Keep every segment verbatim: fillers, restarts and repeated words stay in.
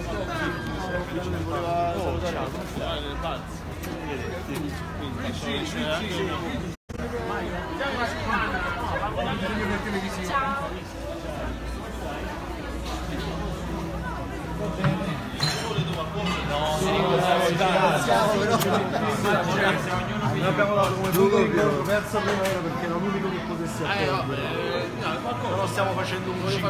Voleva salutare. Sì, sì, sì. Noi abbiamo dato come punto di incontro perso prima ora perché era l'unico che potesse accogliere. Però stiamo facendo un giro.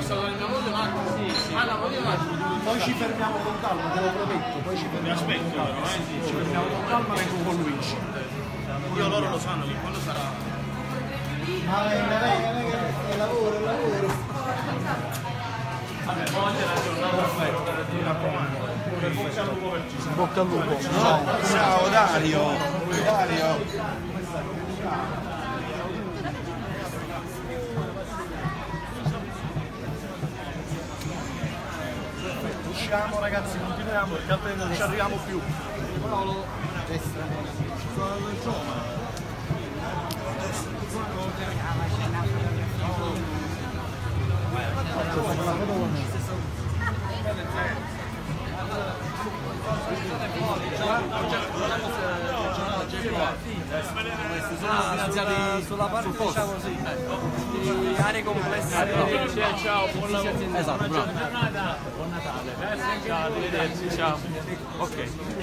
Poi ci fermiamo con calma, te l'ho prometto, poi ci fermiamo con calma. Ci fermiamo con calma, vengo con Luigi. Io loro lo sanno che quando sarà. Ma venga, venga, venga, è lavoro, è lavoro. Vabbè, oggi è la giornata perfetta, mi raccomando. Bocca al lupo. Ciao Dario. Dario. Usciamo ragazzi, continuiamo perché altrimenti non ci arriviamo più. Paolo, destra. finanziati sulla parte diciamo così di aree complesse. Ciao, buon lavoro. Esatto, buona giornata, buon Natale. Ciao, arrivederci, ciao. Ok.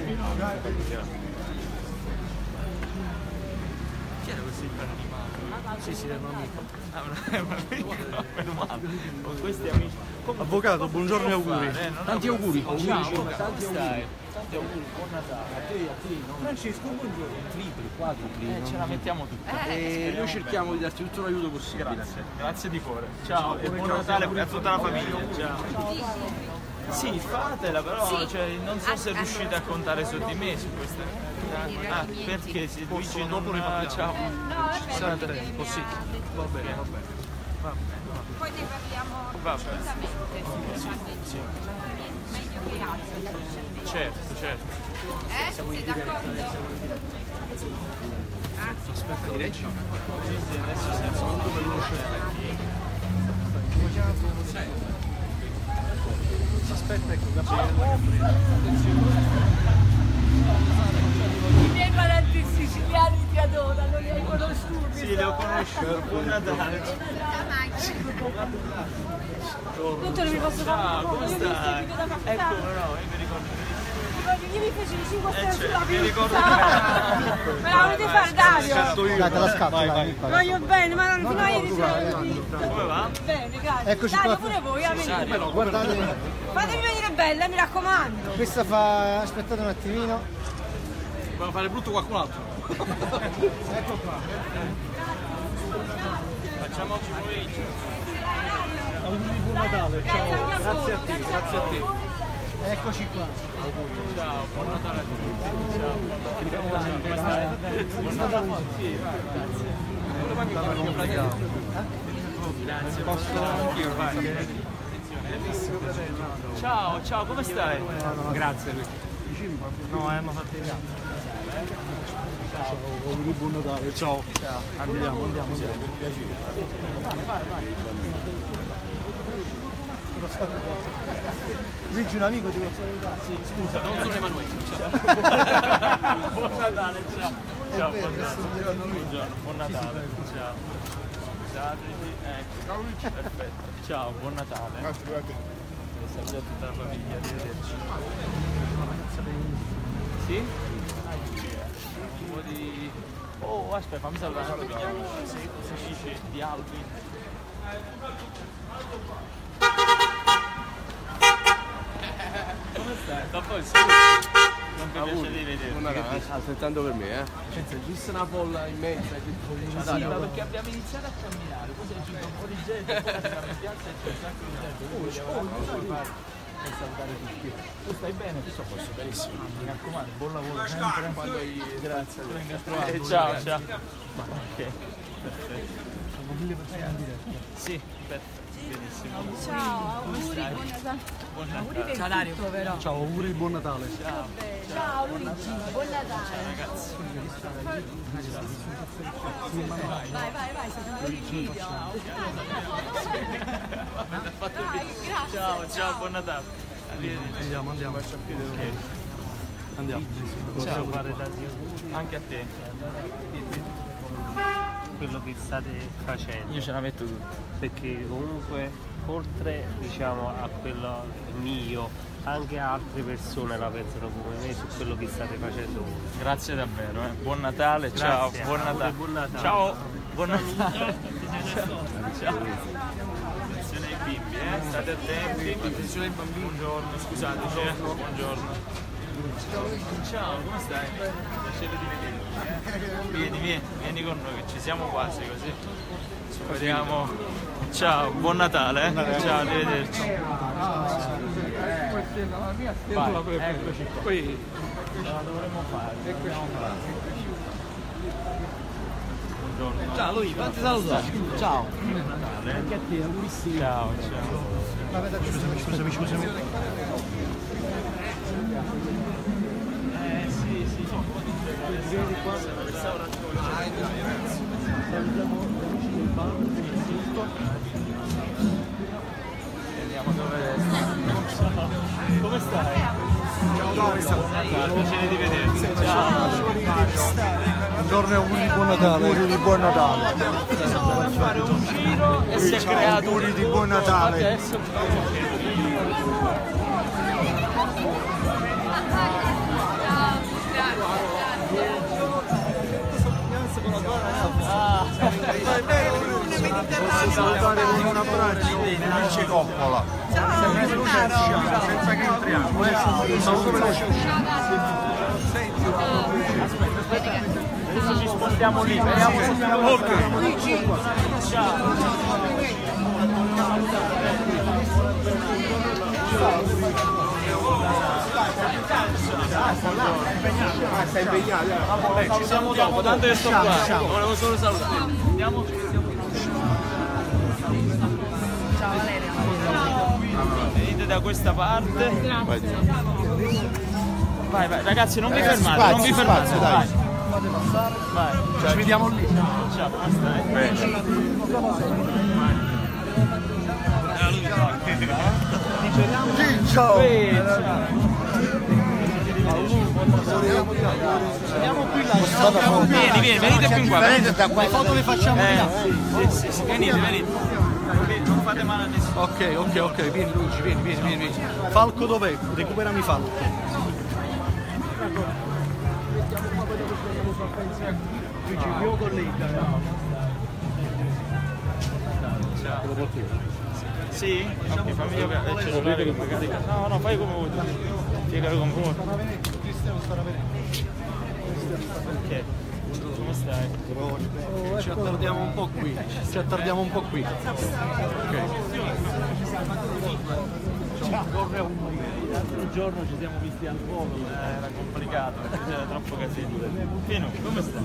Chi era questo animato? Sì, sì, è un amico. Ah, è un amico, meno male. Con questi amici. Avvocato, buongiorno e auguri. Eh, Tanti auguri. Ciao, tanti auguri. Tanti auguri, buon Natale. A te, a te, no? Francesco, buongiorno. Tripli, quadrupli. Eh, ce la mettiamo tutta. E noi cerchiamo di darti tutto l'aiuto possibile. Grazie, grazie di cuore. Ciao e buon Natale a tutta la famiglia. Ciao. Sì, fatela, però Sì. cioè, non so se riuscite a contare su di me su questa. Ah, perché se Luigi non dopo ne parliamo. ciao. No, è Sarà bello, tempo, sì. Va bene, va bene. Va bene. poi ne parliamo Va bene. assolutamente. Sì. Meglio che altro. Certo, certo. Eh? Sei d'accordo? Ah, Aspetta, direi sì, adesso senza molto veloce. Aspetta, ecco, capire. I miei parenti siciliani ti adorano, li hai conosciuti? Sì, li ho conosciuti. Buon Natale. Tutto non mi posso fare. Ciao, come Io mi stai? seguito da Ecco, capitano. no, io mi ricordo. Io mi feci i cinque Eh, stelle cioè, sulla mi ricordo pista. Me la volete fare, Dario? Dai, te la scatto, vai. Voglio bene, ma non fino a ieri sera. Come va? Bene, grazie. Eccoci Dario, qua. pure voi, amici. Guardate, Fatemi venire bella, mi raccomando. questa fa... aspettate un attimino. Dobbiamo fare brutto qualcun altro. Ecco qua. Facciamo oggi pomeriggio. Auguri di buon Natale, ciao. Grazie a te, grazie a te. Eccoci qua. Ciao, buon Natale a tutti. Ciao, buon Natale. Come stai? Buon Natale. Sì, grazie. Grazie. Posso anch'io, vai. Ciao, ciao, come stai? Grazie. No, hanno fatto i gatti. Ciao, auguri buon Natale, ciao. Ciao. Andiamo, andiamo, andiamo. Luigi, un amico ti posso aiutare? Sì, scusa, non sono Emanuele. Buon Natale, ciao. Ciao, buon Natale. Buongiorno, buon Natale. Ciao. Ciao, ecco. Perfetto. Ciao, buon Natale. Saluto a tutta la famiglia, arrivederci. Sì? Un po' di... Oh, aspetta, fammi salutare un attimo. Sì, sì, sì, di Alvin. Come stai? Dopo il saluto. Non mi piace di vedere. Aspettando per me, eh. Senza giusto una polla in mezzo. Sì, ma perché abbiamo iniziato a camminare, poi è giunto un po' di gente, poi siamo in piazza e c'è un sacco di gente. Quindi vogliamo fare per salutare tutti. Tu stai bene? Io sto a posto, benissimo. Mi raccomando, buon lavoro sempre. Quando hai... Grazie. Eh, ciao, ciao. Ma ok, perfetto. Sono mille persone in diretta. Sì, perfetto. Benissimo. Ciao, auguri, buon Natale. Buon Natale. Ciao Dario. Però. Ciao, auguri di buon Natale. Ciao. Ciao Luigi, buon Natale. Ciao ragazzi. Vai, vai, vai, sei venuto in video. Ciao, ciao, buon Natale. Andiamo, andiamo. Okay. Andiamo. Posso fare tanti Anche a te. quello che state facendo. Io ce la metto tutta. Perché comunque oltre diciamo a quello mio, anche altre persone la pensano come me su quello che state facendo voi. Grazie davvero, eh. Buon Natale, Grazie. ciao, buon Natale. Buon Natale. Ciao, buon Natale. Ciao. Ciao. Attenzione ai bimbi, eh. State attenti. Attenzione ai bambini. Buongiorno, scusateci, eh. Buongiorno. Ciao, come stai? Piacere di vederti. Eh? Vieni, vieni, vieni con noi che ci siamo quasi così. Ci vediamo. Ciao, buon Natale, eh? Ciao, arrivederci. Vai, eccoci qua. Qui ce la dovremmo fare. Buongiorno. Ciao Luigi, quanti saluti? Ciao. Anche a te, augurissimi. Ciao, ciao. Scusami, scusami, scusami. Eh sì, sì, sono un po' di vedi qua vediamo dove come stai? Ciao, piacere di vederti. Ciao. Buongiorno e auguri di buon Natale. Auguri di buon Natale. A fare un giro e si è creato auguri di buon Natale. Adesso Posso salutare con un abbraccio Luigi Coppola. Senza che entriamo. Saluto veloce. adesso ci spostiamo lì, vediamo se siamo ok. Stai impegnato? Vabbè, ci siamo dopo, tanto che sto qua. Volevo solo salutare. Andiamo. Ciao Valeria. Venite da questa parte. Vai, vai, ragazzi, non vi Ragazzi, fermate, spazio, non vi fermate, spazio, vai. dai. Vai. Ci vediamo lì. Ciao, come stai? Bene. Ciao. Andiamo qui là. Vieni, vieni, venite più in qua. Venite da qua. Le foto le facciamo eh, là. sì, sì, sì, venite, venite. Non fate male a nessuno. Ok, ok, ok, vieni Luigi, vieni, vieni, vieni, vieni. Falco dov'è? Recuperami Falco. Luigi, il mio collega. Ciao. Sì? Ok, fammi io il cellulare che magari... No, no, fai come vuoi. Spiegalo come vuoi. Ok. Come stai? Ci attardiamo un po' qui. Ci attardiamo un po' qui. Ok. L'altro giorno ci siamo visti al volo, eh, era complicato perché c'era troppo casino. Pino, come stai?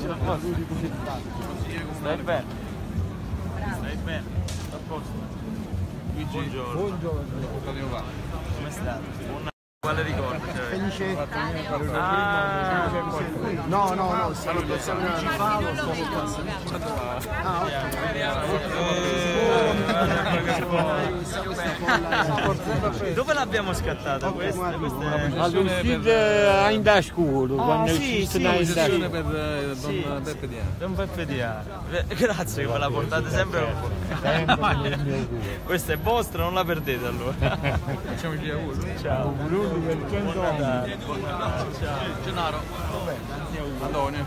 Stai bene? Stai bene? A posto? Buongiorno. Buongiorno. Come stai? Buon... Quale ricordo? Felice. Ah, No, no, no, stanno pensando a Falo, Ah, ok. Dove l'abbiamo scattata questa? Questa è... All'uscita in da scuola, quando è sì, uscita sì, in da scuola. per eh, Don Sì, Beppe Diana. Don Beppe Diana. Eh, Grazie che me la portate sempre. Questa è vostra, non la perdete allora. Facciamoci gli auguri. Ciao. Buon Natale. Ciao. Gennaro. Antonio.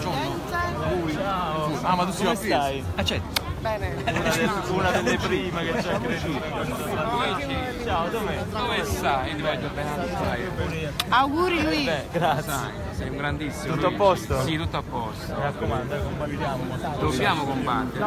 Ciao. Ah, ma tu sei Come qui? stai? Accetti. Una, de- una delle prime che ci ha creduto. Ciao, dov'è? Dove stai? Io ti voglio bene. Auguri Luigi. Beh, grazie. Sei un grandissimo. Tutto a posto? Sì, tutto a posto. Mi raccomando, combattiamo. Dobbiamo combattere.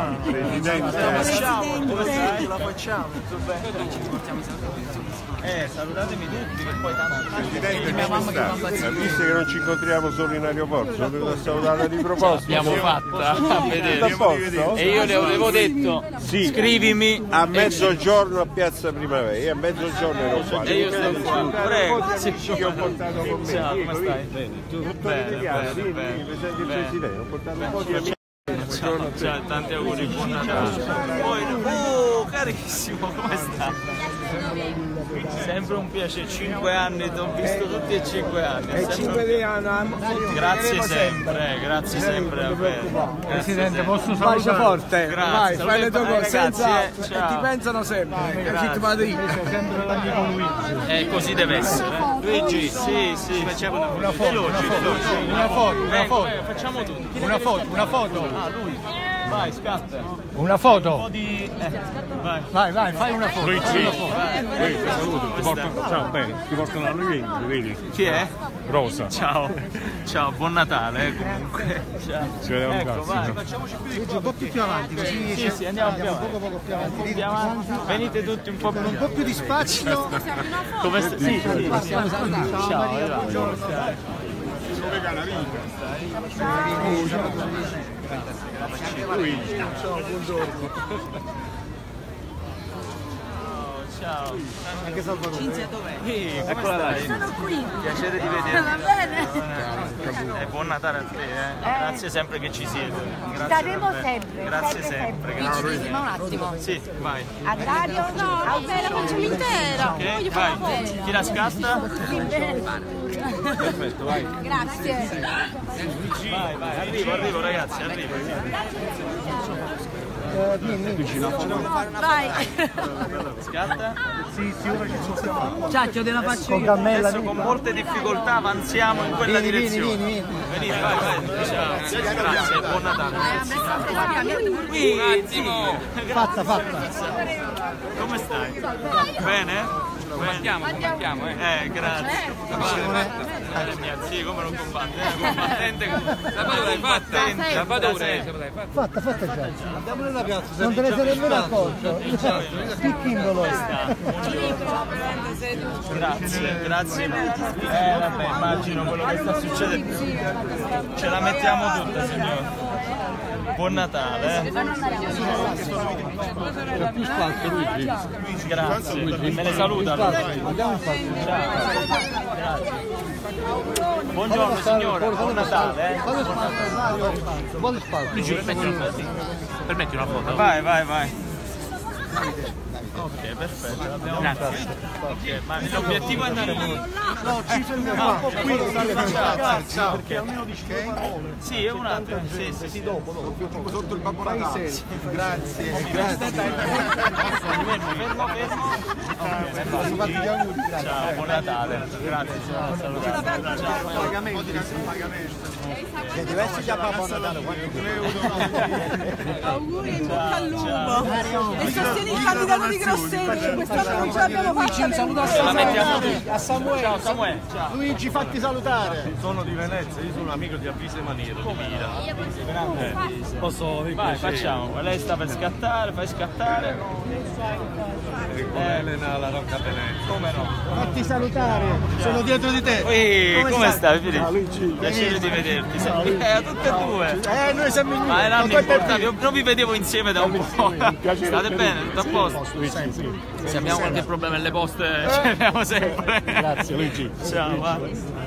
Ciao, come stai? La facciamo. Tutto bene? Eh, salutatemi tutti che poi tanto... Presidente, come sta? Ma visto che non ci incontriamo solo in aeroporto, sono venuto a salutare di proposito. L'abbiamo fatta a vedere. Tutto a posto? E io le avevo detto, Sì. scrivimi A mezzogiorno a Piazza Primavera, io a mezzogiorno ero qua. e io sto qua. Prego. Sì. Che ho portato con me. Ciao, Diego, come stai? vieni. Tutto Bene, italiano, bene, vieni, bene. vieni, presenti il Bene. Presidente, ho portato un po' di amici. Ciao, ciao, tanti auguri, buon Natale. Poi, oh, carissimo, come stai? Sempre un piacere, cinque anni, ti ho visto tutti e cinque anni. E cinque anni. Grazie sempre, grazie sempre a te. Presidente, posso salutare forte? Grazie. Vai, fai le tue cose, senza... e ciao. ti pensano sempre. Grazie. Sempre l'amico Luigi. E così deve essere. Luigi, sì, sì, facciamo una foto, veloci, veloci. Una foto, una foto. Facciamo tutti. Una foto, una foto. Ah, lui. Vai, scatta. Una foto. Un po' di... eh, vai. Vai, vai, fai una foto. Luigi, Fai una foto. Luigi, saluto, ti portano, ciao, bene, ti portano alla Luigi, vedi? Chi è? Rosa. Ciao. Ciao, buon Natale eh, comunque. Ciao. Ci vediamo Ecco, cazzo. vai, facciamoci più di Un po' più avanti, così Sì, sì, andiamo più avanti. poco poco più avanti. Un po' più avanti. Venite tutti un po' più Un po' più di spazio. Come sta? Sì, sì, Passiamo salutare. ciao, buongiorno. Ciao. Anche Salvatore. Cinzia dov'è? Eccola là. Sono qui. Piacere di Va vederti. bene. E buon Natale a te, eh. Grazie sempre che ci siete. Grazie Staremo per me. sempre, Grazie sempre, sempre. sempre. Grazie. Ma un attimo. Sì, vai. A Dario? No, no, beh, la facciamo intera. Ok, vai. Chi la scatta? Perfetto, vai. Grazie. Vai, vai, arrivo, arrivo ragazzi, arrivo. Vai. Scatta? Ciaccio della faccia Con io. Cammella. Adesso con molte difficoltà avanziamo in quella Vieni, vieni, direzione. vieni, vieni. Venite, vai, vai. Ciao. Grazie, buon Natale. Un attimo. Fatta, fatta. Come stai? Bene? Combattiamo, combattiamo, eh. Eh, grazie. Eh, mia, sì, come non combatte? Eh, combattente. Salvatore, fatta. Salvatore, Fatta, fatta già. Andiamo nella piazza. Non te ne sei nemmeno accorto. Spiccindolo. Grazie, grazie. Eh, vabbè, immagino quello che sta succedendo. Ce la mettiamo tutta, signore. Buon Natale, eh. C'è più spazio, Luigi. Grazie. Me ne saluta. Andiamo in spazio. Grazie. Buongiorno signora, buon Natale, eh. Buon spazio. Luigi, permetti una foto? Permetti una foto? Vai, vai, vai. Ok, perfetto, l'abbiamo fatto. Ok, ma l'obiettivo è andare lì. No, ci fermiamo un po' qui. Ciao, Perché almeno dici due parole. sì, è un attimo. Sì, sì, sì. Dopo, dopo. Sotto il Babbo Natale. Grazie, grazie. Fermo, fermo. Ciao, buon Natale. Grazie, ciao, salutate. Che deve essere già Babbo Natale. Auguri in bocca al lupo. E sostieni il candidato di Grosseto. Quest'anno non ce l'abbiamo fatta. Un saluto a Ce la mettiamo Samuele. tutti. A Samuele. Ciao Samuele, ciao. Luigi, fatti salutare. Sono di Venezia, io sono un amico di Avvise Maniero. Grande. Posso Vai, facciamo. Lei sta per scattare, fai scattare. con Elena la Rocca Venezia. Come no? Fatti salutare. Sono dietro di te. Ehi, come stai? Fili? Ciao, Luigi. Piacere di vederti. Eh, tutte e due. Eh, noi siamo in Ma erano importanti, io non vi vedevo insieme da un po'. State bene? Tutto a posto? Se abbiamo qualche problema nelle poste, ce l'abbiamo sempre. Grazie, Luigi. Ciao, va.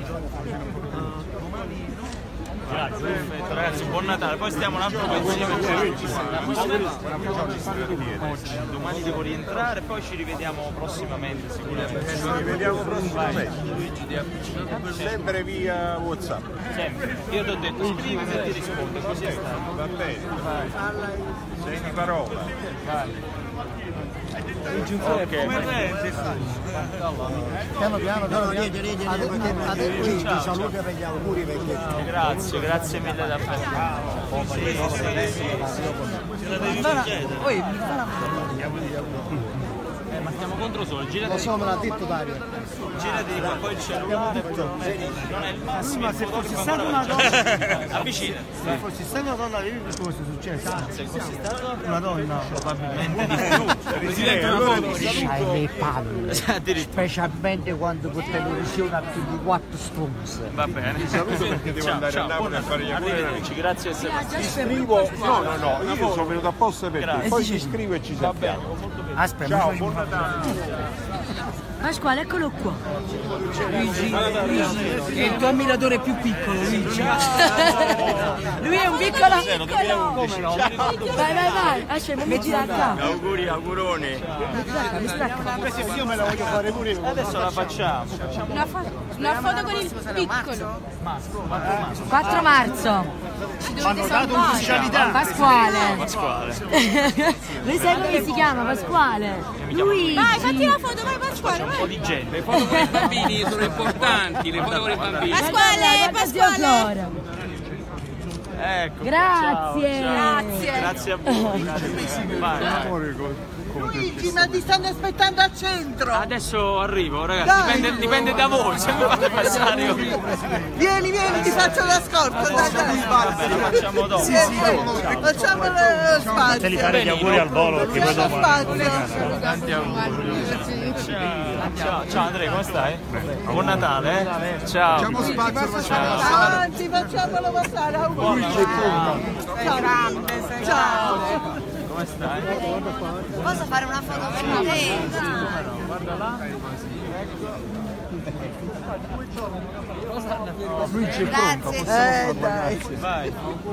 Grazie, perfetto ragazzi, buon Natale, poi stiamo un altro po' insieme oggi, domani devo rientrare, poi ci rivediamo prossimamente sicuramente. Ci rivediamo prossimamente. Sempre via WhatsApp. Sempre, io ti ho detto scrivimi e ti rispondo, così è stato. Va bene. Sei di parola. Vai. Ok, piano piano, piano piano. Adesso ti saluto per gli auguri perché Grazie, grazie mille da me. poi Eh, ma stiamo contro solo, girati lo di so, me l'ha detto Dario. girati di qua, poi il cellulare non è, non è il massimo. Ma se il fossi fotografo stata una ancora- avvicina. Se fossi stata una donna, vedi cosa è successo? Se fossi stato Una donna. probabilmente di più. Presidente, una foto. Hai le palle, Addirittura. specialmente quando per televisione ha più di quattro stronze. Va bene. saluto perché devo Ciao, andare ciao, a Napoli buona- a fare gli auguri. arrivederci, grazie di essere Scrivo, no, no, no, io sono venuto apposta per te. Grazie. Poi ci scrivo e ci Va sentiamo. bene, con molto piacere. Aspetta, ciao, buon Natale. Pasquale, eccolo qua. Luigi, Luigi, è il tuo ammiratore più piccolo, Luigi. Lui è un piccolo piccolo. Come no? Vai, vai, vai. Aspetta, mi gira il capo. Auguri, augurone. Mi stacca. Io me la voglio fare pure io. Adesso la facciamo. Una, fo- una foto con il piccolo. quattro marzo. Hanno dato ufficialità. Pasquale. Pasquale. Lui sai come si chiama? Pasquale. Lui. Vai, fatti la foto, vai Pasquale, Un po' vai. di gente. Le foto con i bambini sono importanti, le foto con i bambini. Pasquale, Pasquale. Ecco. Grazie. Grazie. Grazie a voi. Grazie. Vai, vai. Luigi, ma ti stanno aspettando al centro. Adesso arrivo, ragazzi, dipende, dipende da voi, se mi fate passare io. Vieni, vieni, ti faccio la scorta. Dai, dai. Facciamo dopo. Sì, sì. Facciamo lo spazio. Se li fare gli auguri al volo perché poi dopo. Tanti auguri. Ciao, ciao Andrea, come stai? Buon Natale, eh? Ciao. Facciamo spazio, facciamo avanti, facciamolo passare. Auguri. Ciao. Ciao. Come stai? Posso fare una foto con te? Guarda là. Grazie. Eh, dai. Vai.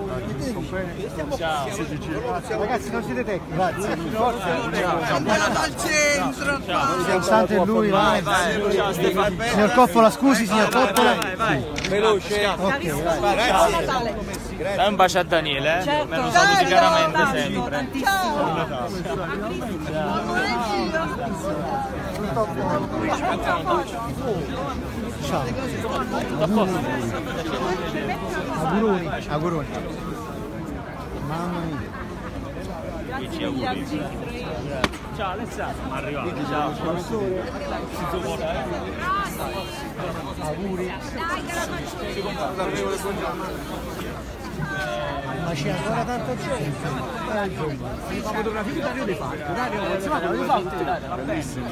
Ciao. Ragazzi, non siete tecnici. Grazie. Andiamo al centro. Nonostante lui, vai. Ciao Stefano. Signor Coppola, scusi, signor Coppola. Vai, vai. Veloce. Ok, vai. Grazie. Dai un bacio a Daniele, eh? Me lo saluti caramente sempre. Ciao. Auguroni. Auguroni. Mamma mia. Ciao Alessandro. Arrivato. Ciao. Auguri. Ma c'è ancora tanta gente. La fotografia di Dario Le Fatte. Dario Le Fatte, dai, bellissimo.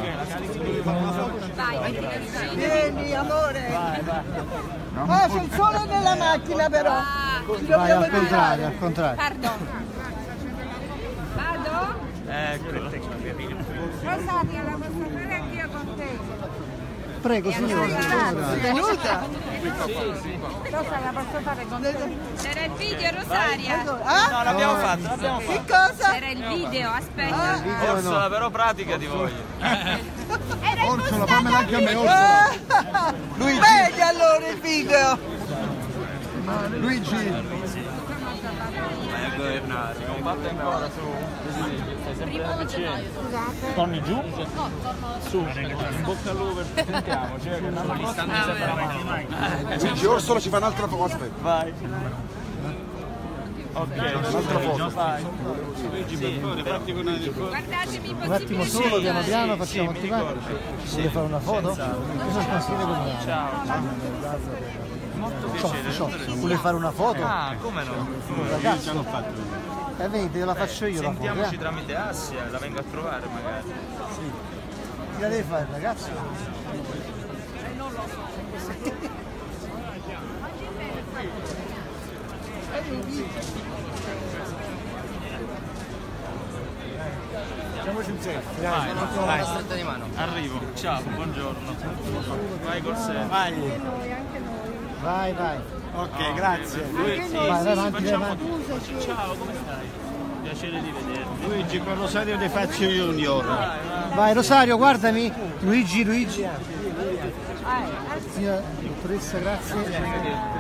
Vieni, amore. Ah, c'è il sole nella macchina però. Ci Vai dobbiamo al contrario, al contrario. Pardon. Vado? Ecco. Rosaria, la posso fare anch'io con te? Prego, signore. Venuta? Rosa, la posso fare con te? C'era il video, Rosaria. Ah? No, l'abbiamo fatto, l'abbiamo Che fatto. cosa? C'era il video, aspetta. Orsola, però pratica di voi. Era Orsola, fammela anche a me, Ah! Meglio allora il video. Luigi. Vai a governare, non batte ancora su. primo gennaio. Torni giù? Su, in bocca al lupo, sentiamo, cioè che non li stanno separando. Luigi, Orsola ci fa un'altra foto, aspetta. Vai. Ok, Un'altra foto. vai. Luigi, per favore, fatti con Guardatemi Un attimo solo, piano piano, facciamo attivare. Vuole fare una foto? Cosa consiglio con me? Ciao. Molto piacere. Ciao, vuole fare una foto? Ah, come no? Ragazzi, eh, vedi, te la faccio io la foto. Sentiamoci Eh? tramite Assia, la vengo a trovare magari. Chi la deve fare, ragazzo? Facciamoci un selfie. Vai, vai. Stretta di mano. Arrivo. Ciao, buongiorno. Vai col sé. Vai. Vai, vai. Ok, grazie. Lui, sì, Vai, vai sì, avanti, vai facciamo avanti. tutto. Ciao, come stai? Piacere di vederti. Luigi, con Rosario ne faccio junior. Vai, Rosario, guardami. Luigi, Luigi. Signora dottoressa, grazie.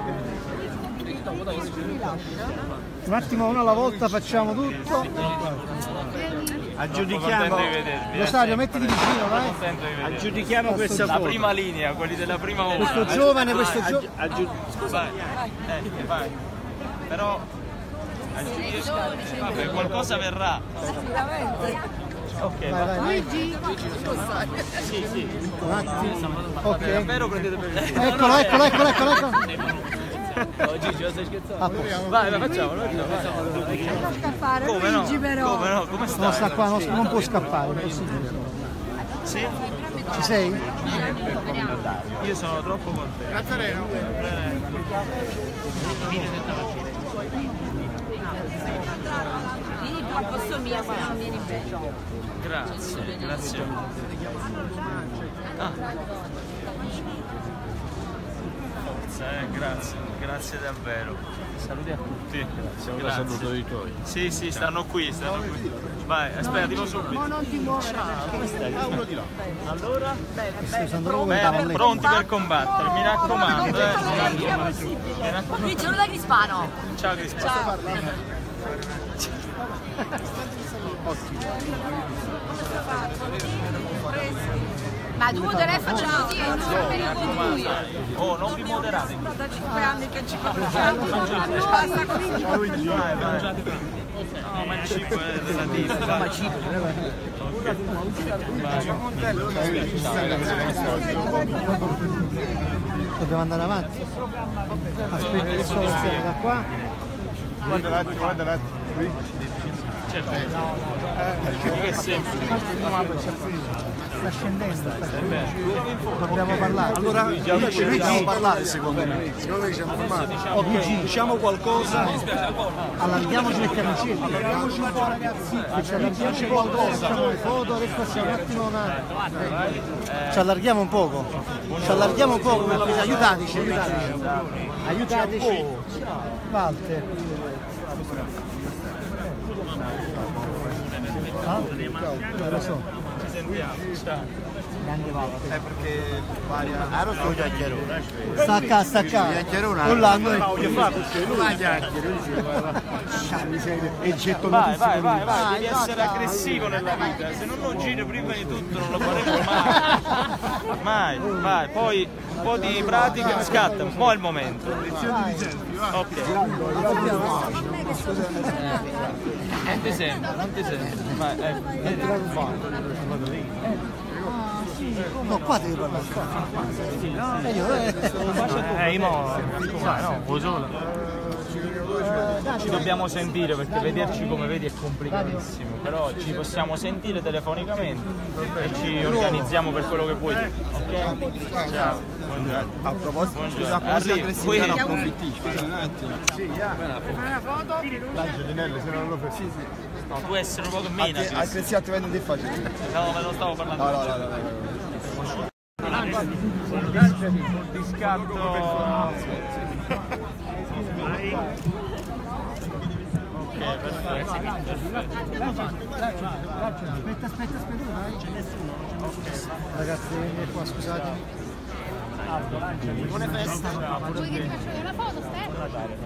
Un attimo, uno alla volta, facciamo tutto. Aggiudichiamo. Contento di vedervi. eh. Rosario, mettiti vicino, vai. Contento di vedervi. Aggiudichiamo questa La foto. prima linea, quelli della prima ora. Questo giovane, questo giovane. Aggiu- Vai. Eh, vai. Però aggiudichi- vabbè, qualcosa verrà. Ok, Vai, vai, vai. sì, sì. Un attimo. Ok. Davvero prendete per il Eccolo, eccolo, eccolo, eccolo, eccolo. Oh, Gigi, lo stai scherzando? A posto. Vai, vai, facciamolo. facciamolo. Scappare, Come no? Luigi però. Come no? Come stai? Non sta qua, non, non può scappare, è possibile. Sì? Ci sei? Io sono troppo contento. Vieni tu al posto mio, se no non vieni bene. Grazie, grazie. Ah. Forza, eh, grazie, grazie davvero. Saluti a tutti. Grazie, un saluto dei tuoi. Sì, sì, stanno qui, stanno qui. Vai, aspetta, arrivo subito. Ma non ti muovere. Come stai? Ah, uno di là. Allora? Bene, bene. Bene, pronti per combattere, mi raccomando. Eh. Mi raccomando. Mi saluta Crispano. Ciao Crispano. Ma tu telefono così, non sapere di lui. Oh, non vi moderate. Da cinque anni che ci facciamo. Vai, vai. No, ma il cibo è relativo. Ma il cibo. Dobbiamo andare avanti. Aspetta che solo sia da qua. Guarda l'attimo, guarda l'attimo. Certo. Che è semplice. Sta scendendo. Dobbiamo parlare. Allora, dobbiamo parlare secondo me. Secondo me ci siamo fermati. Ok, Diciamo qualcosa. allarghiamoci le camicie. Allarghiamoci un po', ragazzi. Ci allarghiamo un po', facciamo le foto, adesso passiamo un attimo una... Ci allarghiamo un poco. Ci allarghiamo un poco, aiutateci, aiutateci. Aiutateci. Walter. Ah? Lo so. È perché varia. Ah, non sto chiacchierone. Sta a sta a Chiacchierone. Non l'hanno. Voglio fare perché non la chiacchiere. E getto Vai, vai, vai, vai, devi essere aggressivo nella vita, se non lo giri prima di tutto non lo faremo mai. Mai, vai, poi un po' di pratica, scatta, un po' è il momento. Ok. Non ti sento, non ti sento. Vai, ecco. No, qua devi parlare. E io, eh. Eh, mo, no, vuoi solo. Ci dobbiamo sentire perché vederci come vedi è complicatissimo, però ci possiamo sentire telefonicamente e ci organizziamo per quello che vuoi. Ok? Ciao. Buongiorno. A proposito, Buongiorno. Arrivi, qui non approfitti. Una foto? L'Angelinelli, se non lo fai. No, tu essere un po' meno. Al Cristiano ti vende di facile. No, ma non stavo parlando. No, no, no, no. Di scatto. Ok, perfetto. Aspetta, aspetta, aspetta. Ragazzi, venite qua, scusatemi. Buone feste. Vuoi che ti faccio una foto, Stefano?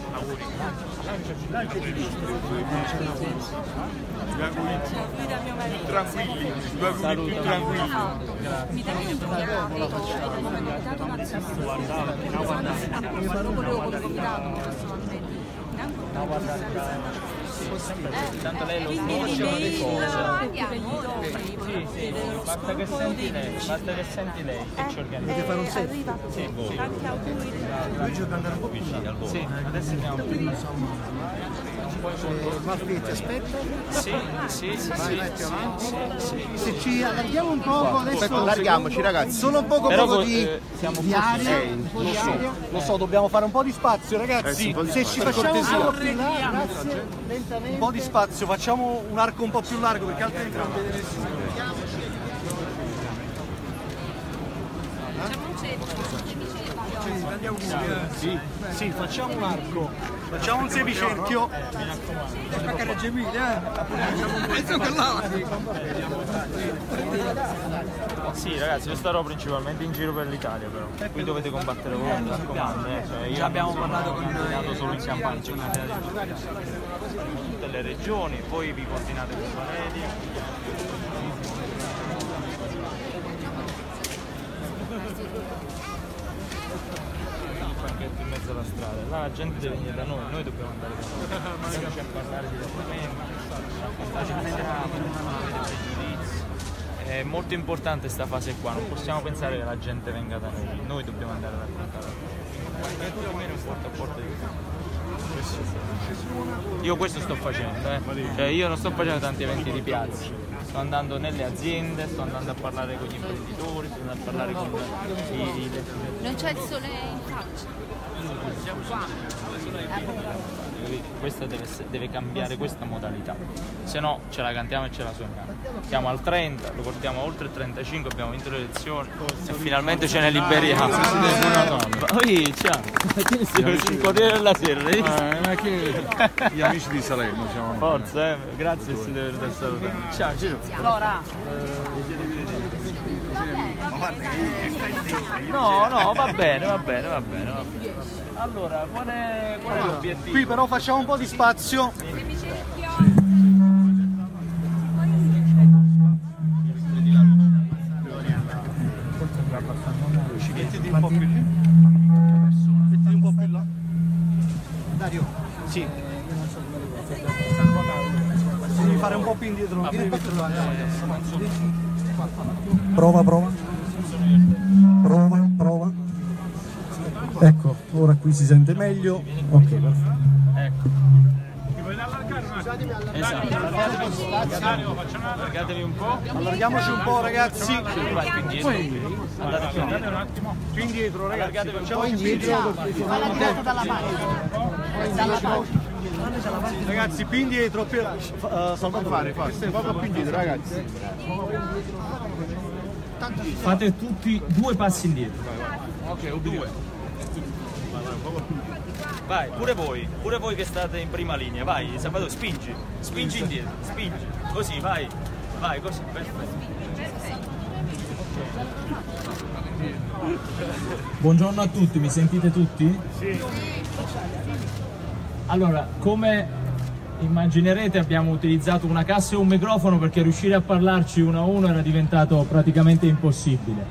Tranquilli, due auguri più tranquilli. Mi dai un comitato, come comitato nazionale. Lo volevo come comitato personalmente. Tanto lei lo conosce le cose. Sì, sì, basta che senti lei, basta che senti lei e ci organizziamo. Dovete fare un set? Arriva. Sì, sì. Tanti auguri. Noi ci dobbiamo andare un po' vicino al volo. Sì, adesso andiamo più. Malfetti, aspetta. Sì, sì, sì, sì, sì. Se ci allarghiamo un poco adesso. Allarghiamoci, ragazzi. Solo un poco, Però poco eh, di, siamo di aria. Un po' di aria. Lo so, dobbiamo fare un po' di spazio, ragazzi. Se ci facciamo un po' più là, grazie, lentamente. Un po' di spazio, facciamo un arco un po' più largo perché altrimenti non vede nessuno. Sì, sì, facciamo un arco, facciamo un semicerchio. Sì, ragazzi, io starò principalmente in giro per l'Italia, però. Qui dovete combattere voi, mi raccomando. Eh. Cioè, io abbiamo parlato con candidato solo in campagna, c'è una di tutte le regioni, poi vi coordinate con Valeria. In mezzo alla strada, là la gente deve venire da noi, noi dobbiamo andare da noi, andiamoci a parlare direttamente, raccontarci pregiudizi. È molto importante questa fase qua, non possiamo pensare che la gente venga da noi, noi dobbiamo andare a raccontare. Più o meno un porta a porta di io questo sto facendo, eh. Cioè, io non sto facendo tanti eventi di piazza. sto andando nelle aziende, sto andando a parlare con gli imprenditori, sto andando a parlare con i... i non c'è il sole in faccia. Questa deve, deve cambiare questa modalità, se no ce la cantiamo e ce la suoniamo. Siamo al trenta, lo portiamo oltre il trentacinque, abbiamo vinto le elezioni e finalmente ce ne liberiamo. Poi ciao, il Corriere della Sera, Gli amici di Salerno siamo. Forza, eh, grazie si deve per salutare. Ciao Giro. Allora, No, no, va bene, va bene, va bene, va bene. Allora, qual è, qual è l'obiettivo? Qui però facciamo un po' di spazio. Mettiti un po' più lì. Mettiti un po' più là. Dario. Sì. Devi fare un po' più indietro. Prova, prova. Prova, prova. Ecco, ora qui si sente meglio. Ok, perfetto. Ecco. Esatto, allargatevi un po'. Allarghiamoci un po', ragazzi. Vai più indietro. Andate più indietro un attimo. Più indietro, ragazzi. Allargatevi un po'. Facciamo indietro. allargato dalla macchina. Ragazzi, più indietro. Più... Uh, Salvatore, fare, fare più indietro, ragazzi. Fate tutti due passi indietro. Ok, o due. Vai, pure voi, pure voi che state in prima linea, vai, Salvatore, spingi, spingi indietro, spingi, così, vai, vai, così, perfetto. Buongiorno a tutti, mi sentite tutti? Sì. Allora, come immaginerete abbiamo utilizzato una cassa e un microfono perché riuscire a parlarci uno a uno era diventato praticamente impossibile.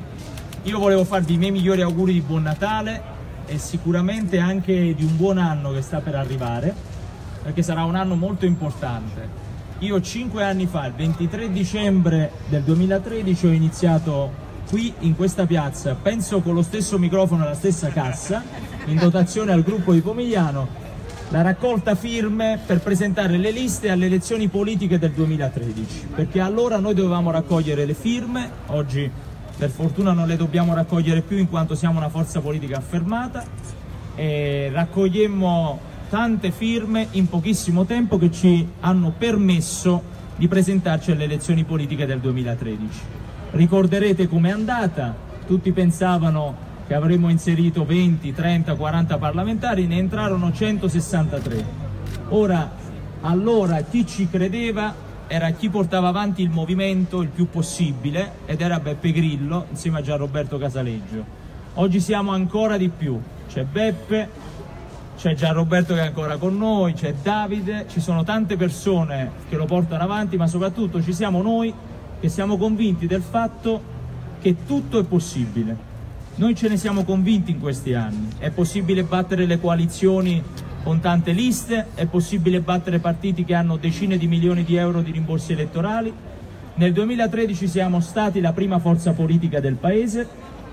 Io volevo farvi i miei migliori auguri di buon Natale e sicuramente anche di un buon anno che sta per arrivare, perché sarà un anno molto importante. Io cinque anni fa, il ventitré dicembre del duemilatredici, ho iniziato qui in questa piazza, penso con lo stesso microfono e la stessa cassa, in dotazione al gruppo di Pomigliano, la raccolta firme per presentare le liste alle elezioni politiche del duemilatredici, perché allora noi dovevamo raccogliere le firme. Oggi per fortuna non le dobbiamo raccogliere più in quanto siamo una forza politica affermata, e raccogliemmo tante firme in pochissimo tempo che ci hanno permesso di presentarci alle elezioni politiche del duemilatredici. Ricorderete com'è andata, tutti pensavano che avremmo inserito venti, trenta, quaranta parlamentari, ne entrarono centosessantatré. Ora, allora chi ci credeva era chi portava avanti il movimento il più possibile ed era Beppe Grillo insieme a Gianroberto Casaleggio. Oggi siamo ancora di più, c'è Beppe, c'è Gianroberto che è ancora con noi, c'è Davide, ci sono tante persone che lo portano avanti, ma soprattutto ci siamo noi che siamo convinti del fatto che tutto è possibile. Noi ce ne siamo convinti in questi anni, è possibile battere le coalizioni con tante liste, è possibile battere partiti che hanno decine di milioni di euro di rimborsi elettorali. Nel duemilatredici siamo stati la prima forza politica del paese.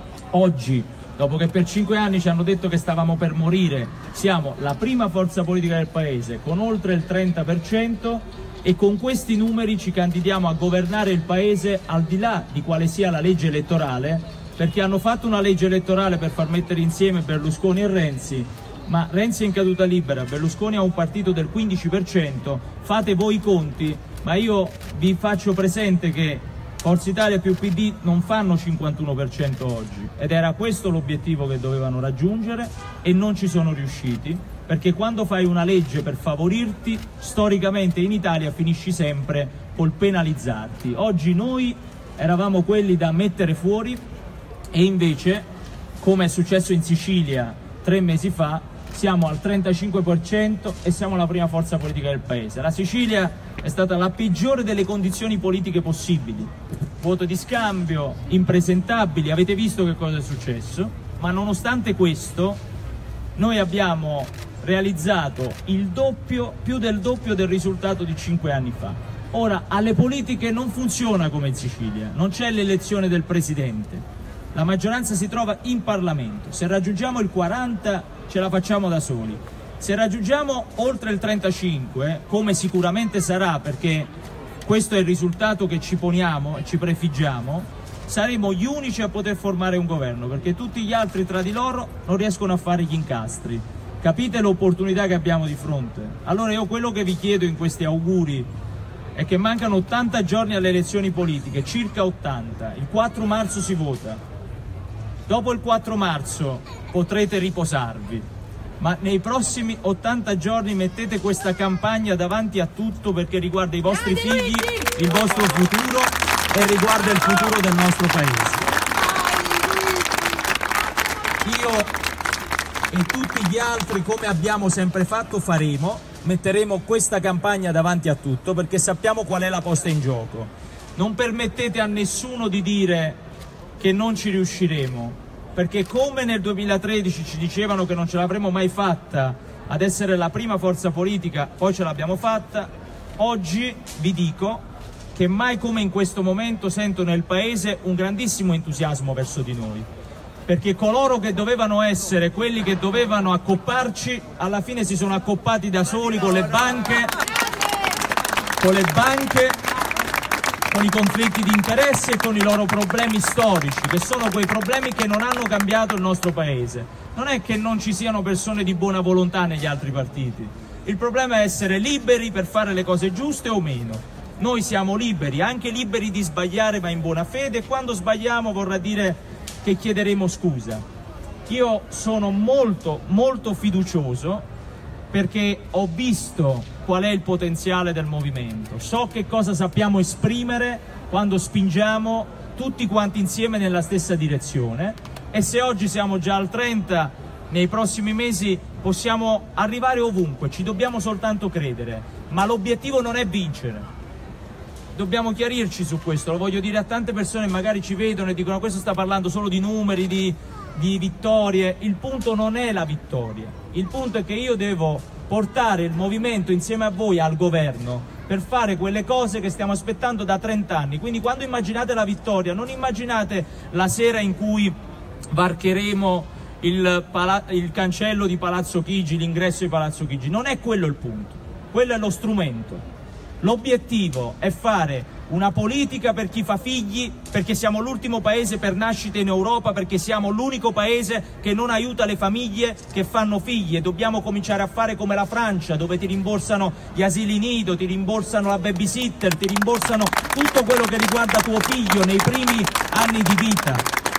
Oggi, dopo che per cinque anni ci hanno detto che stavamo per morire, siamo la prima forza politica del paese con oltre il trenta per cento e con questi numeri ci candidiamo a governare il paese al di là di quale sia la legge elettorale, perché hanno fatto una legge elettorale per far mettere insieme Berlusconi e Renzi, ma Renzi è in caduta libera, Berlusconi ha un partito del quindici per cento, fate voi i conti, ma io vi faccio presente che Forza Italia più P D non fanno cinquantuno per cento oggi, ed era questo l'obiettivo che dovevano raggiungere e non ci sono riusciti, perché quando fai una legge per favorirti, storicamente in Italia finisci sempre col penalizzarti. Oggi noi eravamo quelli da mettere fuori e invece, come è successo in Sicilia tre mesi fa, siamo al trentacinque per cento e siamo la prima forza politica del paese. La Sicilia è stata la peggiore delle condizioni politiche possibili, voto di scambio, impresentabili, avete visto che cosa è successo, ma nonostante questo noi abbiamo realizzato il doppio, più del doppio del risultato di cinque anni fa. Ora, alle politiche non funziona come in Sicilia, non c'è l'elezione del presidente, la maggioranza si trova in Parlamento, se raggiungiamo il quaranta ce la facciamo da soli, se raggiungiamo oltre il trentacinque, come sicuramente sarà perché questo è il risultato che ci poniamo e ci prefiggiamo, saremo gli unici a poter formare un governo, perché tutti gli altri tra di loro non riescono a fare gli incastri. Capite l'opportunità che abbiamo di fronte? Allora io quello che vi chiedo in questi auguri è che mancano ottanta giorni alle elezioni politiche, circa ottanta, il quattro marzo si vota. Dopo il quattro marzo potrete riposarvi, ma nei prossimi ottanta giorni mettete questa campagna davanti a tutto, perché riguarda i vostri figli, il vostro futuro e riguarda il futuro del nostro paese. Io e tutti gli altri, come abbiamo sempre fatto, faremo, metteremo questa campagna davanti a tutto, perché sappiamo qual è la posta in gioco. Non permettete a nessuno di dire che non ci riusciremo, perché come nel duemilatredici ci dicevano che non ce l'avremmo mai fatta ad essere la prima forza politica, poi ce l'abbiamo fatta, oggi vi dico che mai come in questo momento sento nel Paese un grandissimo entusiasmo verso di noi, perché coloro che dovevano essere quelli che dovevano accopparci alla fine si sono accoppati da soli con le banche, con le banche, con i conflitti di interesse e con i loro problemi storici, che sono quei problemi che non hanno cambiato il nostro Paese. Non è che non ci siano persone di buona volontà negli altri partiti, il problema è essere liberi per fare le cose giuste o meno. Noi siamo liberi, anche liberi di sbagliare, ma in buona fede, e quando sbagliamo vorrà dire che chiederemo scusa. Io sono molto molto fiducioso, perché ho visto qual è il potenziale del movimento, so che cosa sappiamo esprimere quando spingiamo tutti quanti insieme nella stessa direzione, e se oggi siamo già al trenta, nei prossimi mesi possiamo arrivare ovunque, ci dobbiamo soltanto credere, ma l'obiettivo non è vincere. Dobbiamo chiarirci su questo, lo voglio dire a tante persone che magari ci vedono e dicono questo sta parlando solo di numeri, di, di vittorie. Il punto non è la vittoria, il punto è che io devo portare il movimento insieme a voi al governo per fare quelle cose che stiamo aspettando da trenta anni. Quindi quando immaginate la vittoria non immaginate la sera in cui varcheremo il, il cancello di Palazzo Chigi, l'ingresso di Palazzo Chigi, non è quello il punto, quello è lo strumento. L'obiettivo è fare una politica per chi fa figli, perché siamo l'ultimo paese per nascite in Europa, perché siamo l'unico paese che non aiuta le famiglie che fanno figli, e dobbiamo cominciare a fare come la Francia, dove ti rimborsano gli asili nido, ti rimborsano la babysitter, ti rimborsano tutto quello che riguarda tuo figlio nei primi anni di vita.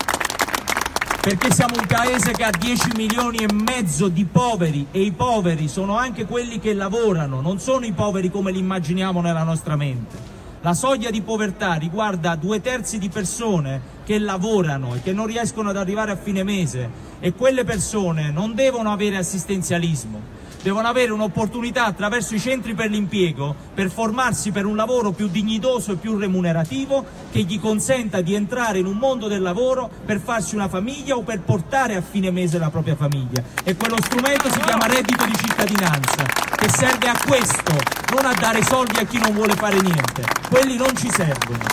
Perché siamo un paese che ha dieci milioni e mezzo di poveri, e i poveri sono anche quelli che lavorano, non sono i poveri come li immaginiamo nella nostra mente. La soglia di povertà riguarda due terzi di persone che lavorano e che non riescono ad arrivare a fine mese, e quelle persone non devono avere assistenzialismo, devono avere un'opportunità attraverso i centri per l'impiego per formarsi per un lavoro più dignitoso e più remunerativo, che gli consenta di entrare in un mondo del lavoro per farsi una famiglia o per portare a fine mese la propria famiglia. E quello strumento si chiama reddito di cittadinanza, che serve a questo, non a dare soldi a chi non vuole fare niente. Quelli non ci servono.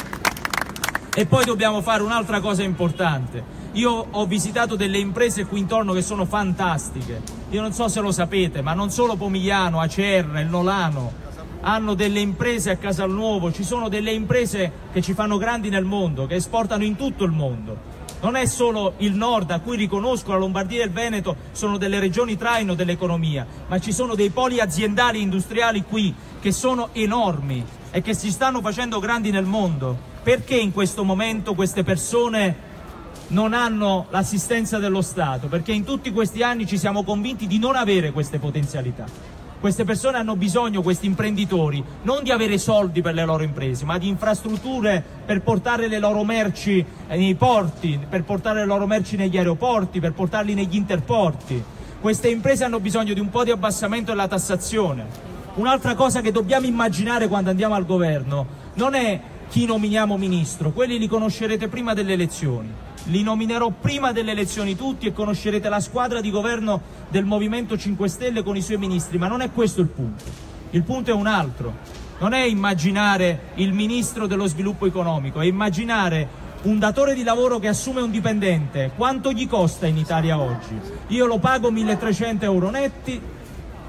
E poi dobbiamo fare un'altra cosa importante. Io ho visitato delle imprese qui intorno che sono fantastiche. Io non so se lo sapete, ma non solo Pomigliano, Acerra, il Nolano hanno delle imprese a Casalnuovo, ci sono delle imprese che ci fanno grandi nel mondo, che esportano in tutto il mondo. Non è solo il nord, a cui riconosco la Lombardia e il Veneto sono delle regioni traino dell'economia, ma ci sono dei poli aziendali e industriali qui che sono enormi e che si stanno facendo grandi nel mondo. Perché in questo momento queste persone non hanno l'assistenza dello Stato? Perché in tutti questi anni ci siamo convinti di non avere queste potenzialità. Queste persone hanno bisogno, questi imprenditori, non di avere soldi per le loro imprese, ma di infrastrutture per portare le loro merci nei porti, per portare le loro merci negli aeroporti, per portarli negli interporti. Queste imprese hanno bisogno di un po' di abbassamento della tassazione. Un'altra cosa che dobbiamo immaginare quando andiamo al governo non è chi nominiamo ministro, quelli li conoscerete prima delle elezioni. Li nominerò prima delle elezioni tutti e conoscerete la squadra di governo del Movimento cinque Stelle con i suoi ministri, ma non è questo il punto. Il punto è un altro. Non è immaginare il ministro dello sviluppo economico, è immaginare un datore di lavoro che assume un dipendente. Quanto gli costa in Italia oggi? Io lo pago milletrecento euro netti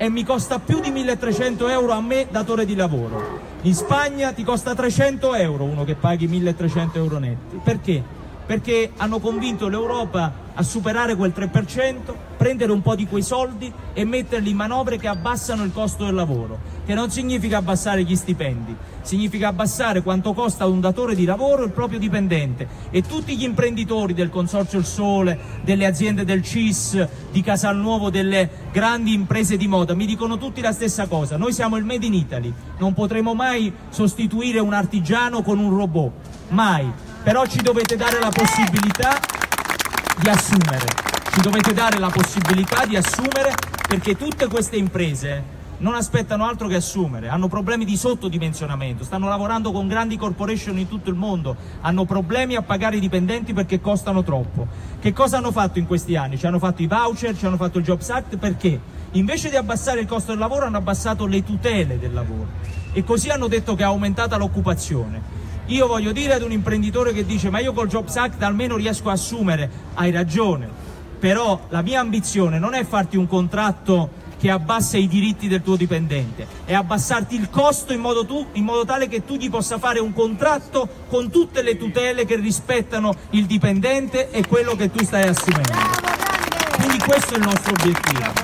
e mi costa più di milletrecento euro a me datore di lavoro. In Spagna ti costa trecento euro uno che paghi milletrecento euro netti. Perché? Perché hanno convinto l'Europa a superare quel tre per cento, prendere un po' di quei soldi e metterli in manovre che abbassano il costo del lavoro, che non significa abbassare gli stipendi, significa abbassare quanto costa ad un datore di lavoro il proprio dipendente. E tutti gli imprenditori del Consorzio Il Sole, delle aziende del C I S, di Casalnuovo, delle grandi imprese di moda, mi dicono tutti la stessa cosa: noi siamo il Made in Italy, non potremo mai sostituire un artigiano con un robot, mai. Però ci dovete dare la possibilità di assumere, ci dovete dare la possibilità di assumere, perché tutte queste imprese non aspettano altro che assumere, hanno problemi di sottodimensionamento, stanno lavorando con grandi corporation in tutto il mondo, hanno problemi a pagare i dipendenti perché costano troppo. Che cosa hanno fatto in questi anni? Ci hanno fatto i voucher, ci hanno fatto il Jobs Act, perché invece di abbassare il costo del lavoro hanno abbassato le tutele del lavoro e così hanno detto che è aumentata l'occupazione. Io voglio dire ad un imprenditore che dice: ma io col Jobs Act almeno riesco a assumere, hai ragione, però la mia ambizione non è farti un contratto che abbassa i diritti del tuo dipendente, è abbassarti il costo in modo, tu, in modo tale che tu gli possa fare un contratto con tutte le tutele che rispettano il dipendente e quello che tu stai assumendo. Quindi questo è il nostro obiettivo.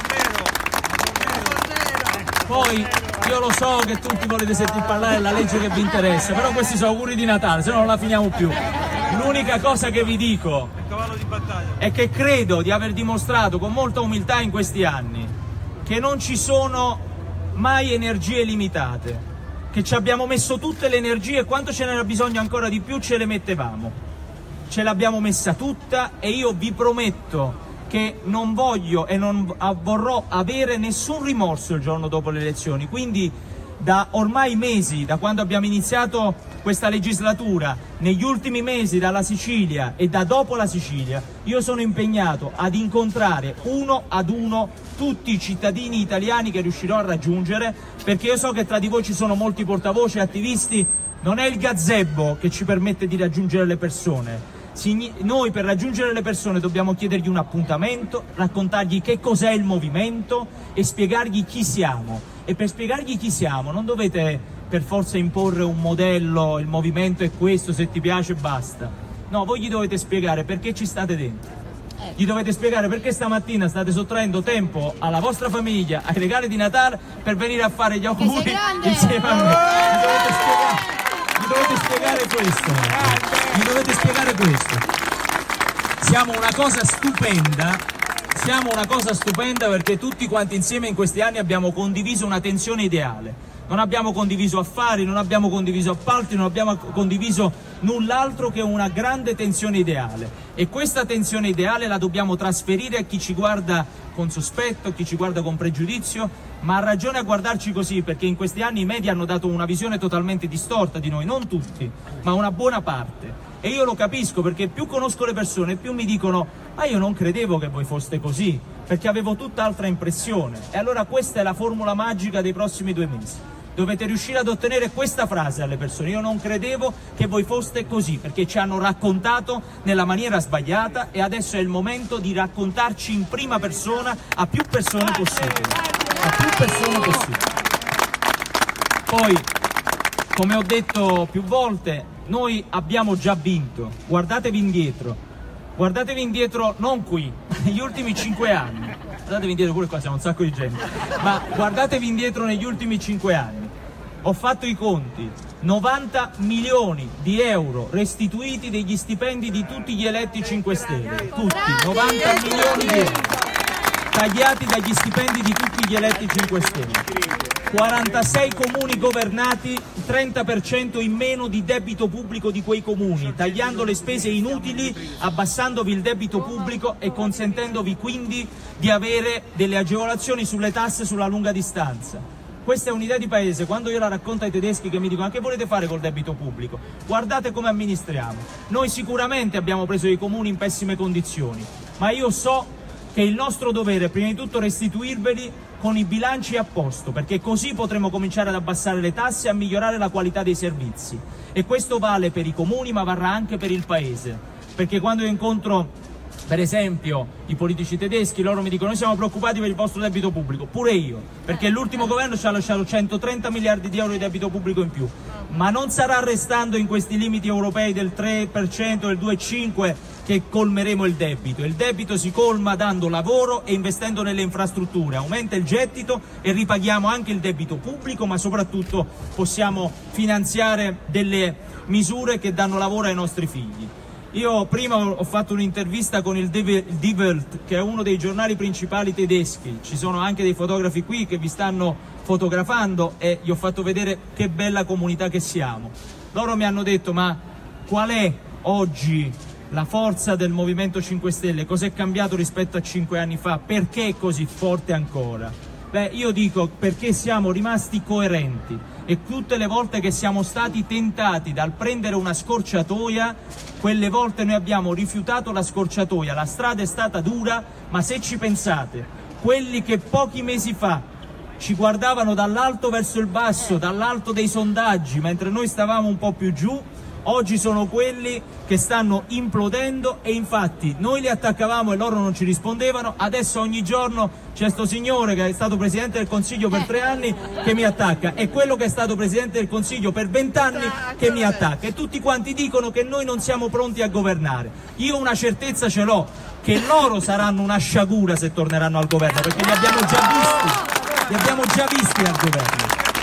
Poi io lo so che tutti volete sentir parlare della legge che vi interessa, però questi sono auguri di Natale, se no non la finiamo più. L'unica cosa che vi dico è che credo di aver dimostrato con molta umiltà in questi anni che non ci sono mai energie limitate, che ci abbiamo messo tutte le energie e quando ce n'era bisogno ancora di più ce le mettevamo. Ce l'abbiamo messa tutta e io vi prometto che non voglio e non vorrò avere nessun rimorso il giorno dopo le elezioni. Quindi da ormai mesi, da quando abbiamo iniziato questa legislatura, negli ultimi mesi dalla Sicilia e da dopo la Sicilia, io sono impegnato ad incontrare uno ad uno tutti i cittadini italiani che riuscirò a raggiungere, perché io so che tra di voi ci sono molti portavoce, attivisti. Non è il gazebo che ci permette di raggiungere le persone. Noi per raggiungere le persone dobbiamo chiedergli un appuntamento, raccontargli che cos'è il movimento e spiegargli chi siamo. E per spiegargli chi siamo non dovete per forza imporre un modello, il movimento è questo, se ti piace basta. No, voi gli dovete spiegare perché ci state dentro. Gli dovete spiegare perché stamattina state sottraendo tempo alla vostra famiglia, ai regali di Natale, per venire a fare gli auguri insieme a me. Gli dovete spiegare. Mi dovete spiegare questo, mi dovete spiegare questo. Siamo una cosa stupenda, siamo una cosa stupenda perché tutti quanti insieme in questi anni abbiamo condiviso una tensione ideale. Non abbiamo condiviso affari, non abbiamo condiviso appalti, non abbiamo condiviso null'altro che una grande tensione ideale. E questa tensione ideale la dobbiamo trasferire a chi ci guarda con sospetto, a chi ci guarda con pregiudizio, ma ha ragione a guardarci così, perché in questi anni i media hanno dato una visione totalmente distorta di noi, non tutti, ma una buona parte. E io lo capisco, perché più conosco le persone, più mi dicono: ma io non credevo che voi foste così, perché avevo tutt'altra impressione. E allora questa è la formula magica dei prossimi due mesi. Dovete riuscire ad ottenere questa frase alle persone: io non credevo che voi foste così, perché ci hanno raccontato nella maniera sbagliata e adesso è il momento di raccontarci in prima persona a più persone possibili. A più persone possibili. Poi, come ho detto più volte, noi abbiamo già vinto. Guardatevi indietro. Guardatevi indietro non qui, negli ultimi cinque anni. Guardatevi indietro, pure qua siamo un sacco di gente. Ma guardatevi indietro negli ultimi cinque anni. Ho fatto i conti, novanta milioni di euro restituiti degli stipendi di tutti gli eletti cinque Stelle, tutti, novanta milioni di euro, tagliati dagli stipendi di tutti gli eletti cinque Stelle, quarantasei comuni governati, trenta per cento in meno di debito pubblico di quei comuni, tagliando le spese inutili, abbassandovi il debito pubblico e consentendovi quindi di avere delle agevolazioni sulle tasse sulla lunga distanza. Questa è un'idea di paese. Quando io la racconto ai tedeschi che mi dicono: ma che volete fare col debito pubblico? Guardate come amministriamo. Noi sicuramente abbiamo preso i comuni in pessime condizioni, ma io so che il nostro dovere è prima di tutto restituirveli con i bilanci a posto, perché così potremo cominciare ad abbassare le tasse e a migliorare la qualità dei servizi. E questo vale per i comuni, ma varrà anche per il paese, perché quando io incontro Per esempio i politici tedeschi, loro mi dicono: noi siamo preoccupati per il vostro debito pubblico, pure io, perché l'ultimo governo ci ha lasciato centotrenta miliardi di euro di debito pubblico in più, ma non sarà restando in questi limiti europei del tre per cento, del due virgola cinque per cento che colmeremo il debito. Il debito si colma dando lavoro e investendo nelle infrastrutture, aumenta il gettito e ripaghiamo anche il debito pubblico, ma soprattutto possiamo finanziare delle misure che danno lavoro ai nostri figli. Io prima ho fatto un'intervista con il Die Welt, che è uno dei giornali principali tedeschi, ci sono anche dei fotografi qui che vi stanno fotografando e gli ho fatto vedere che bella comunità che siamo. Loro mi hanno detto: ma qual è oggi la forza del Movimento cinque Stelle? Cos'è cambiato rispetto a cinque anni fa? Perché è così forte ancora? Beh, io dico perché siamo rimasti coerenti e tutte le volte che siamo stati tentati dal prendere una scorciatoia, quelle volte noi abbiamo rifiutato la scorciatoia. La strada è stata dura, ma se ci pensate, quelli che pochi mesi fa ci guardavano dall'alto verso il basso, dall'alto dei sondaggi, mentre noi stavamo un po' più giù, oggi sono quelli che stanno implodendo e infatti noi li attaccavamo e loro non ci rispondevano. Adesso ogni giorno c'è sto signore che è stato Presidente del Consiglio per tre anni che mi attacca e quello che è stato Presidente del Consiglio per vent'anni che mi attacca e tutti quanti dicono che noi non siamo pronti a governare. Io una certezza ce l'ho, che loro saranno una sciagura se torneranno al governo, perché li abbiamo già visti, li abbiamo già visti al governo.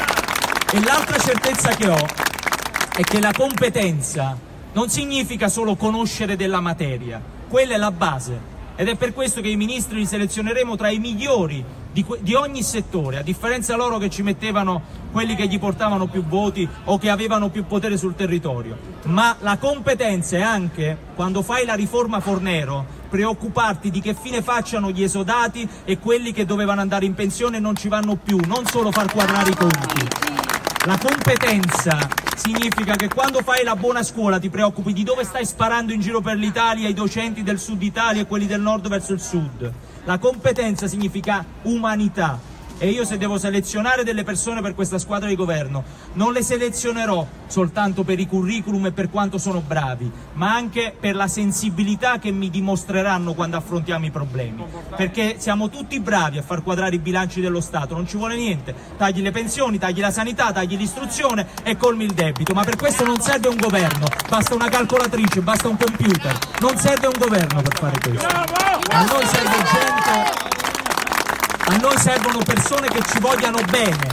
E l'altra certezza che ho è che la competenza non significa solo conoscere della materia, quella è la base ed è per questo che i ministri li selezioneremo tra i migliori di, di ogni settore, a differenza loro che ci mettevano quelli che gli portavano più voti o che avevano più potere sul territorio. Ma la competenza è anche, quando fai la riforma Fornero, preoccuparti di che fine facciano gli esodati e quelli che dovevano andare in pensione e non ci vanno più, non solo far quadrare i conti. La competenza significa che quando fai la buona scuola ti preoccupi di dove stai sparando in giro per l'Italia i docenti del sud Italia e quelli del nord verso il sud. La competenza significa umanità e io se devo selezionare delle persone per questa squadra di governo non le selezionerò soltanto per i curriculum e per quanto sono bravi, ma anche per la sensibilità che mi dimostreranno quando affrontiamo i problemi, perché siamo tutti bravi a far quadrare i bilanci dello Stato, non ci vuole niente, tagli le pensioni, tagli la sanità, tagli l'istruzione e colmi il debito, ma per questo non serve un governo, basta una calcolatrice, basta un computer, non serve un governo per fare questo. A noi serve gente, a noi servono persone che ci vogliano bene,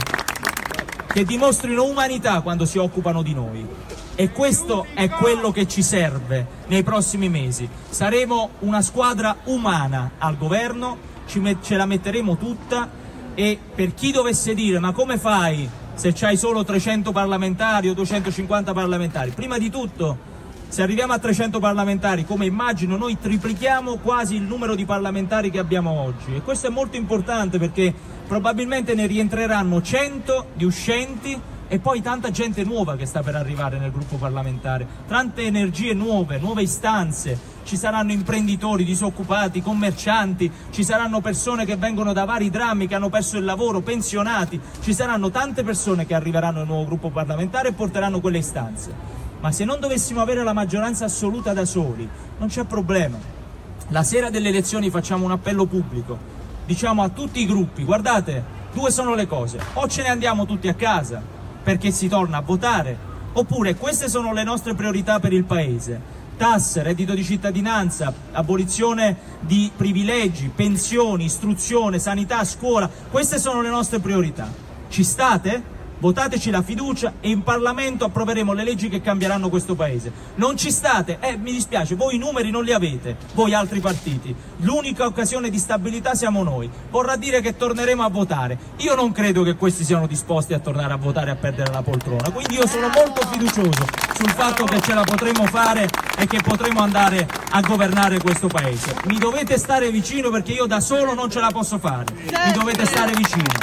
che dimostrino umanità quando si occupano di noi e questo è quello che ci serve nei prossimi mesi. Saremo una squadra umana al governo, ci ce la metteremo tutta e per chi dovesse dire ma come fai se c'hai solo trecento parlamentari o duecentocinquanta parlamentari, prima di tutto se arriviamo a trecento parlamentari, come immagino, noi triplichiamo quasi il numero di parlamentari che abbiamo oggi. E questo è molto importante perché probabilmente ne rientreranno cento di uscenti e poi tanta gente nuova che sta per arrivare nel gruppo parlamentare, tante energie nuove, nuove istanze, ci saranno imprenditori, disoccupati, commercianti, ci saranno persone che vengono da vari drammi, che hanno perso il lavoro, pensionati, ci saranno tante persone che arriveranno al nuovo gruppo parlamentare e porteranno quelle istanze. Ma se non dovessimo avere la maggioranza assoluta da soli, non c'è problema. La sera delle elezioni facciamo un appello pubblico, diciamo a tutti i gruppi, guardate, due sono le cose, o ce ne andiamo tutti a casa perché si torna a votare, oppure queste sono le nostre priorità per il Paese, tasse, reddito di cittadinanza, abolizione di privilegi, pensioni, istruzione, sanità, scuola, queste sono le nostre priorità. Ci state? Votateci la fiducia e in Parlamento approveremo le leggi che cambieranno questo Paese. Non ci state? Eh, mi dispiace, voi i numeri non li avete, voi altri partiti. L'unica occasione di stabilità siamo noi. Vorrà dire che torneremo a votare. Io non credo che questi siano disposti a tornare a votare e a perdere la poltrona, quindi io sono molto fiducioso sul fatto che ce la potremo fare e che potremo andare a governare questo Paese. Mi dovete stare vicino perché io da solo non ce la posso fare. Mi dovete stare vicino.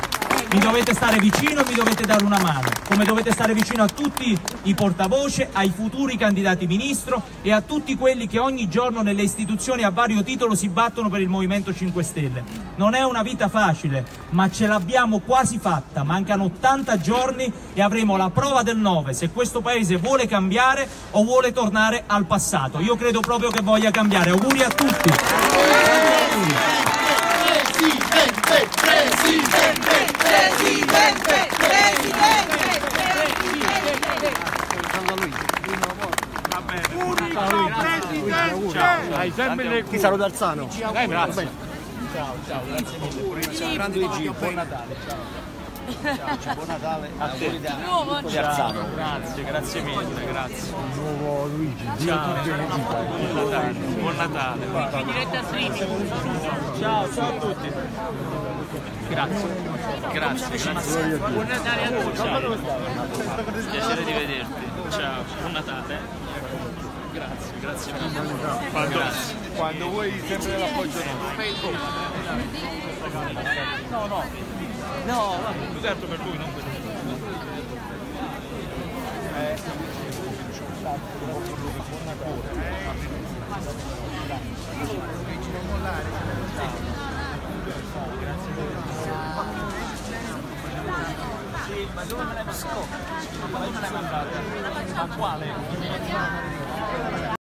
mi dovete stare vicino e mi dovete dare una mano, come dovete stare vicino a tutti i portavoce, ai futuri candidati ministro e a tutti quelli che ogni giorno nelle istituzioni a vario titolo si battono per il Movimento cinque Stelle. Non è una vita facile, ma ce l'abbiamo quasi fatta, mancano ottanta giorni e avremo la prova del nove se questo Paese vuole cambiare o vuole tornare al passato. Io credo proprio che voglia cambiare. Auguri a tutti! Presidente, Presidente, Presidente, Presidente, Presidente! Ti saluto Alzano. Grazie. Ciao, ciao, grazie mille. Grande Luigi, buon Natale, ciao. Ciao, buon Natale a te. Ciao, grazie, grazie mille, grazie. Nuovo Luigi. Ciao, buon Natale. Buon Natale. Ciao, ciao a tutti. Grazie. Grazie, grazie. Buon Natale a tutti. Ciao. Piacere di vederti. Ciao, buon Natale. Grazie, grazie mille. Grazie. Quando vuoi sempre l'appoggio No, no. No, più che altro per lui, non per lui. Sì, ma dove me l'hai mandato? Ma dove me l'hai mandato? Ma quale?